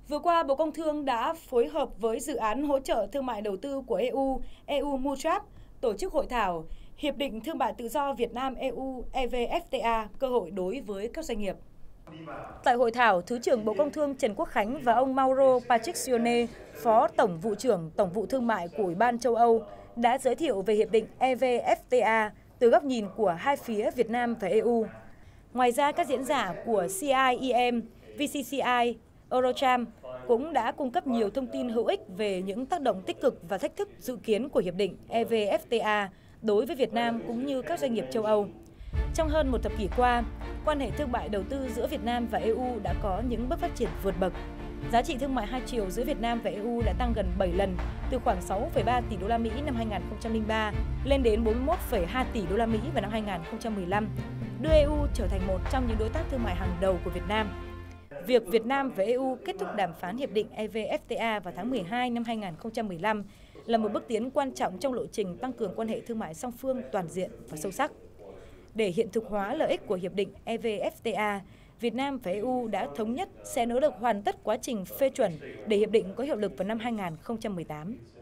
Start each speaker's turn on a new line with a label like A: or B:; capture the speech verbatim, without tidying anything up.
A: Vừa qua, Bộ Công Thương đã phối hợp với Dự án Hỗ trợ Thương mại Đầu tư của e u, e u-Mutual, tổ chức hội thảo Hiệp định Thương mại Tự do Việt Nam-e u e vê ép tê a, cơ hội đối với các doanh nghiệp. Tại hội thảo, Thứ trưởng Bộ Công Thương Trần Quốc Khánh và ông Mauro Patricione, Phó Tổng vụ trưởng Tổng vụ Thương mại của Ủy ban châu Âu, đã giới thiệu về Hiệp định e vê ép tê a từ góc nhìn của hai phía Việt Nam và e u. Ngoài ra, các diễn giả của xê i e em, vê xê xê i, Eurocharm cũng đã cung cấp nhiều thông tin hữu ích về những tác động tích cực và thách thức dự kiến của Hiệp định e vê ép tê a đối với Việt Nam cũng như các doanh nghiệp châu Âu. Trong hơn một thập kỷ qua, quan hệ thương mại đầu tư giữa Việt Nam và e u đã có những bước phát triển vượt bậc. Giá trị thương mại hai chiều giữa Việt Nam và e u đã tăng gần bảy lần, từ khoảng sáu phẩy ba tỷ đô la Mỹ năm hai nghìn không trăm lẻ ba lên đến bốn mươi mốt phẩy hai tỷ đô la Mỹ vào năm hai nghìn không trăm mười lăm, đưa e u trở thành một trong những đối tác thương mại hàng đầu của Việt Nam. Việc Việt Nam và e u kết thúc đàm phán hiệp định e vê ép tê a vào tháng mười hai năm hai nghìn không trăm mười lăm là một bước tiến quan trọng trong lộ trình tăng cường quan hệ thương mại song phương toàn diện và sâu sắc. Để hiện thực hóa lợi ích của hiệp định e vê ép tê a, Việt Nam và e u đã thống nhất sẽ nỗ lực hoàn tất quá trình phê chuẩn để hiệp định có hiệu lực vào năm hai nghìn không trăm mười tám.